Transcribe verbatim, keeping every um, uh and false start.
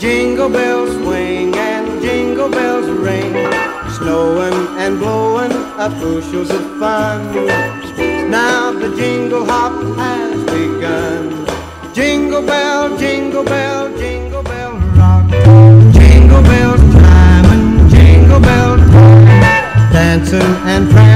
Jingle bells swing and jingle bells ring, snowing and blowing up bushels of fun. Now the jingle hop has begun. Jingle bell, jingle bell, jingle bell rock. Jingle bells chime and jingle bell time, dancing and prancing